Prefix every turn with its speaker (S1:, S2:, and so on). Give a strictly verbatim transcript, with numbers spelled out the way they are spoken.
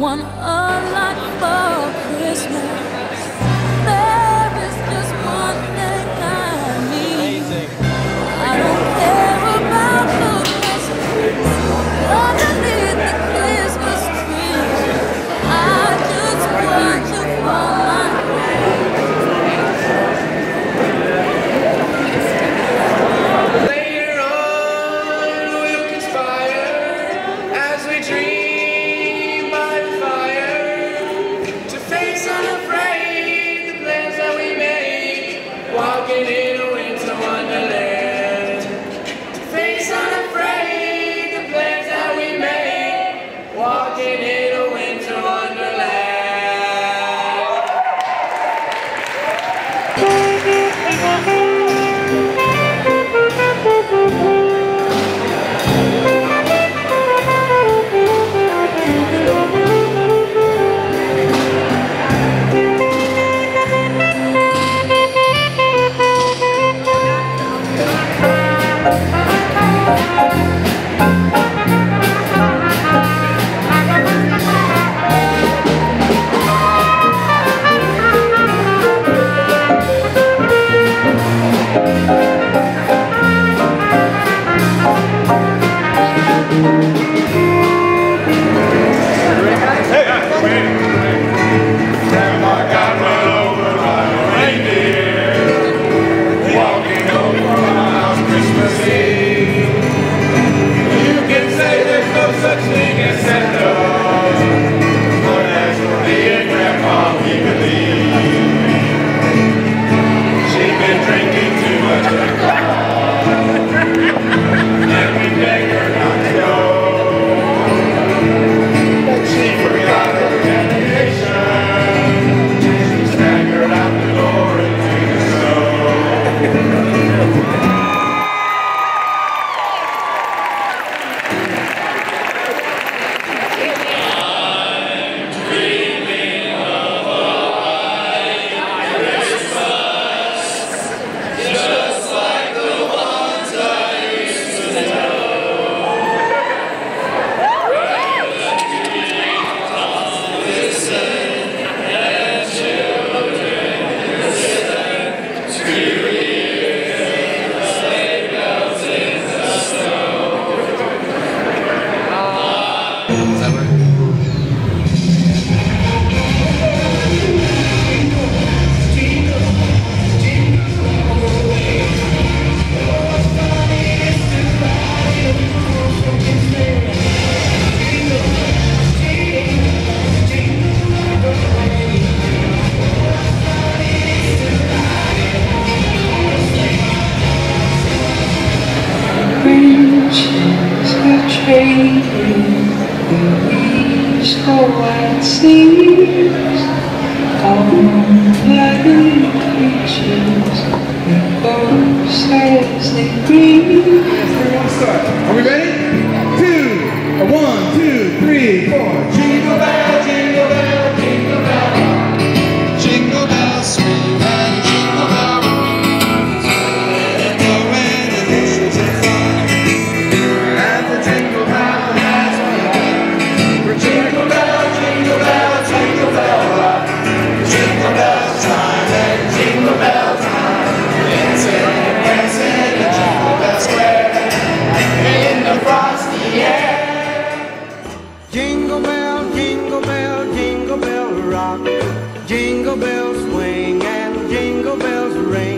S1: want a lot for Christmas. There is just one thing I need. I don't care about the presents underneath the Christmas tree. I just want you for my
S2: Later on, we'll conspire as we dream by the fire to face unafraid the plans that we made, walking in a winter wonderland. To face unafraid the plans that we made, walking in a winter wonderland.
S3: Such thing as Santa, but as for me and Grandpa, we believe she'd been drinking too much alcohol, and we begged her not to go, but she forgot her dedication. She staggered out the door into the snow.
S4: Trading the leaves for white seas, on bloody creatures with both as they breathe.
S5: Everyone start. Are we ready? Two, a one, two, three, four. Jingle bell, jingle bell, jingle bell, jingle bell swing and jingle bell rock. And going and this is fun. And the jingle bell has begun. We're jingle bell, jingle bell, jingle bell rock. Jingle bell time and jingle bell time. Dancing and dancing in Jingle Bell Square in the frosty air.
S6: Jingle bell, jingle bell, jingle bell rock. Jingle bell swing